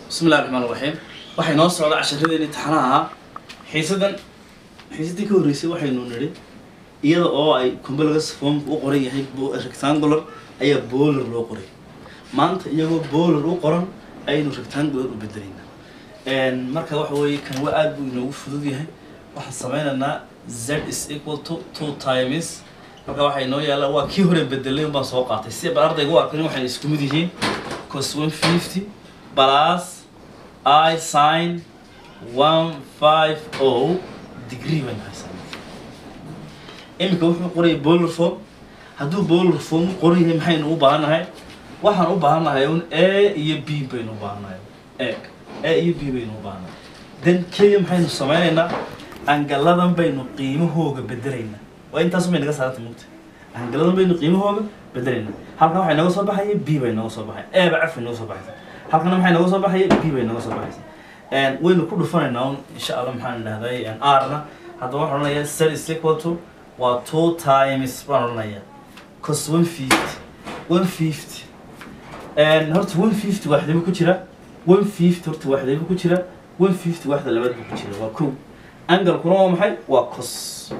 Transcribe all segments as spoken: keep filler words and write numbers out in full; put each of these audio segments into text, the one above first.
بسم الله الرحمن الرحيم. waxay noo socda casharradeena taxanaha xiisadan xiisadii ka horeysay waxaynu niri iyada oo ay complex form u qoran yahay rectangular ayaa bowler loo qoray maanta iyagoo bowler u qoran aynu rectangular u bedelayna een marka waxa weeye kan waa aad buu inoogu fudud yahay waxaan sameynaynaa z is equal to two times marka waxay noo yaala waa kii hore bedelay baan soo qaatay si bal ardaygu u arkin waxay isku mid yihiin cos one fifty plus I sin one fifty degree when I sin. Imika wuxuu qoray bowler form hadduu bowler form qoray maxaynu u baahanahay waxaan u baahanahay un A iyo B baynu u baahanahay A A iyo B baynu u baahanahay then kaliya maxaynu sameynaynaa angaladan baynu qiimahooga bedelaynaa waa intaas bay naga saartay mugta angaladan baynu qiimahooga bedelaynaa halkan waxay naga soo baxay B bay naga soo baxay A ba cafay naga soo baxay halkan maxay naga soo baxay B bay naga soo baxay and waynu ku dhufanaynaa insha Allah maxaan dhahday and R na hadda waxaan leeyahay z is equal to waa two times baan leeyahay cos one fifty one fifty and horta one fifty waxda ku jira one fifty horta waxda ku jira one fifty waxda labaad ku jira waa kow angle kuna waa maxay waa cos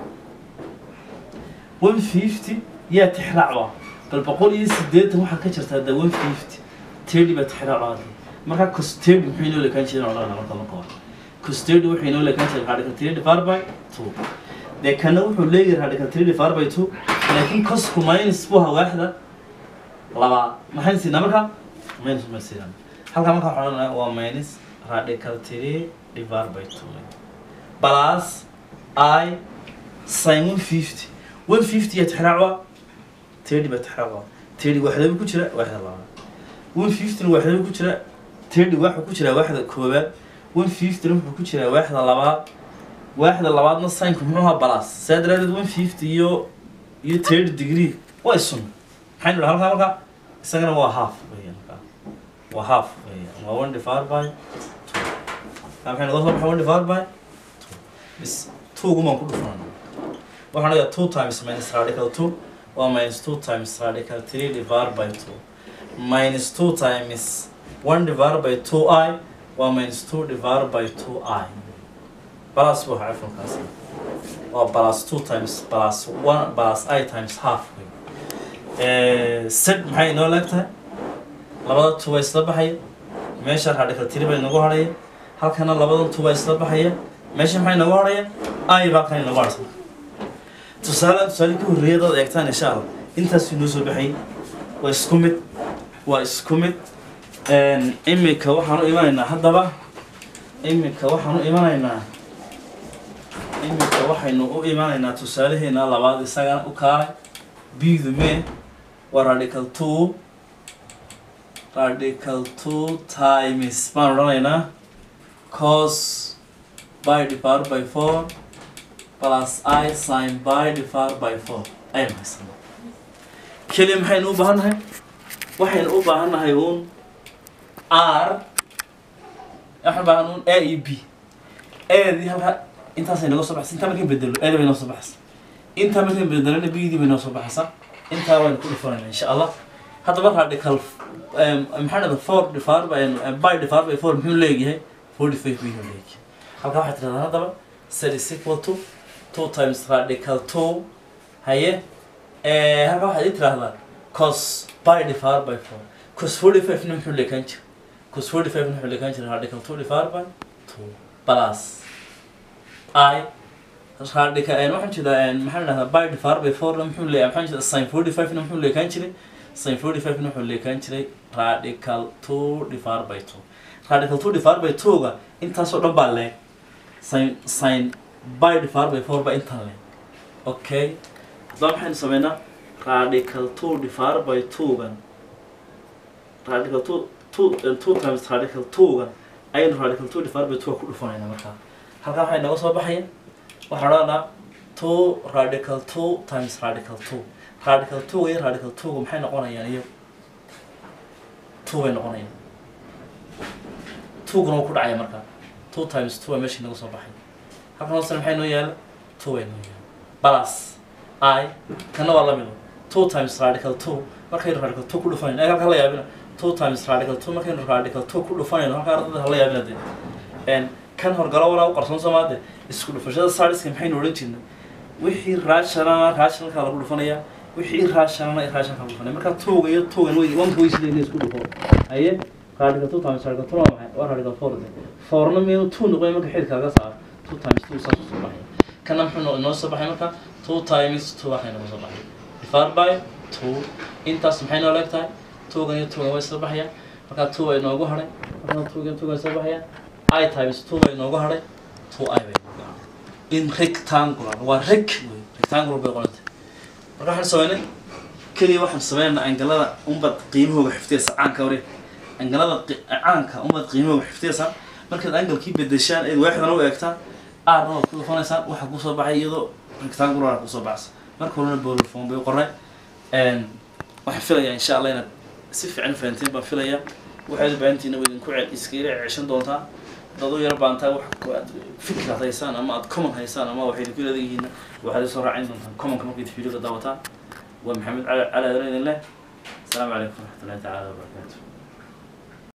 one fifty yaa tixraacba bal boqol iyo siddeetan waxa ka jirta hadda one fifty thirty ba tixraacba marka cos thirty wuxuu inoo leekan jiray oo marka la qoro cos thirty wuxuu inoo leekan jiray radical three divided by two de kana wuxuu leeyahay radical three divided by two laakiin cos ku minus buha waaxda laba maxay siinaa marka minus ma siinaa halka marka waxaan waa minus radical three divided by two plus I sin one fifty one fifty yatixraacba thirty ba tixraacba thirty waxda ku jira waaxda laba one fifty waxda ku jira thirty waxa ku jira waaxda koobaad one fifty wuxuu ku jira waaxda labaad waaxda labaadna sin ku muxuu ahaa plus saddex one fifty iyo iyo thirty degree way sun maxay halka halka isagana waa half weeyaan waa half weeyaan waa one divided by two halka waxaan soo baxay one divided by two bis two guma ku dhufan waxaan leeyahay two times minus radical two waa minus two times radical three divided by two minus two times one divided by two I one minus two divided by two I plus what half from class or plus two times plus one plus I times half uh set maxay noo leegtahay labada two way isla baxay meesha radical three bay nagu haray halkana labada two way isla baxay meesha maxay nagu haray I ba kan nagu haray tusaale tusaale ku horeeyada eegtaan insha Allah intaas inoo soo baxay waa isku mid waa isku mid een imika waxaan u imanaynaa haddaba imika waxaan u imanaynaa imika waxaynu u imanaynaa tusaalaheena labaad isagana u kaalay bdu me waa radical two radical two times baan odhanaynaa cos by divided by four plus I sin by divided by four ayaan haysanaa keliya maxaynu u baahannahay waxaynu u baahannahay uun R waxaan baahan A iyo B A dii halka intaas ay naga soo baxsan inta markay bedelo A bay noo soo baxsan inta markay bedelana B dii bay noo soo baxsan inta waan ku dhufanaynaa insha Allah hadaba radical maxaa dhada four divided by by divided by four muxuu leeyahay forty-five bay leeyahay halka waxa tiraahdaa hadaba z is equal to two times radical two haye ee halka waxa tiraahdaa cos by divided by four cos forty-five muxuu leeyahay cos forty-five wuxuu leeyahay jiray radical two divided by two plus I radical n waxaan jeedaa maxaa la dhahdaa by divided by four muxuu leeyahay maxaan jeedaa sin forty-five muxuu leeyahay jiray sin forty-five wuxuu leeyahay jiray radical two divided by two radical two divided by two ga intaas oo dhan baa leeg sin sin by divided by four ba intaan leeg okay hadaba maxaynu sameynaa radical two divided by two gan radical two two and two times radical two gan ayaynu radical two divided by two ku dhufanaynaa markaa halkaa waxay naga soo baxaya waxaan odhanaa two radical two times radical two radical two iyo radical two ga maxay noqonayaan iyo two bay noqonayaan two guna wuu ku dhacaya markaa two times two waa meeshii naga soo baxay halkan hoosena maxay noo yaala two bay noo yaala plus I kana waa la mid two times radical two markaynu radical two ku dhufanayna halkaa la yaabina two times radical two markaynu radical two ku dhufanayno halka ardayda hala yaabinade een kan horgalo walaa u qarsoon Soomaaliya isku dhufashada sadiska maxaynu oran jirnay wixii raashalana raashalka lagu dhufanaya wixii raashalana raashalka lagu dhufanaya marka two iyo two way one way sidii isku dhufo aye radical two times radical two waa waa radical four four na meel two noqon marka xididkaaga saar two times two saas soo baxay kana maxuu noo soo baxay marka two times two waxayna soo baxay divided by two intaas maxay noo leegtahay two gan iyo two way soo baxaya marka two way noogu haray marka two gan two way soo baxaya I times two way noogu haray two I way in rectangular waa rec rectangular bay qorantay marka waxaan sameynay kaliya waxaan sameynaa angalada umbad qiimahooda xifdiyaysa caanka hore angalada caanka umbad qiimahooda xifdiyaysa markaad angalkii bedeshaan ee waaxdan u eegtaan aarna ku dhufanaysaa waxa ku soo baxay iyadoo rectangular ku soo baxay marka horena ball form bay qoray een waxa filayaa insha Allah inaad si fiican fahanteen baan filayaa waxaad u baahantiin inaad idinku ceel iska ceeshan doontaa dadoo yar baantaa wax ku aad fikrad haysan ama aad comment haysan ama waxay ku leedahiin waxaad soo raacin doontaan comment markii fiidiyoga daawataan wa maxamed cali cali adreyn leh السلام عليكم ورحمة الله تعالى وبركاته.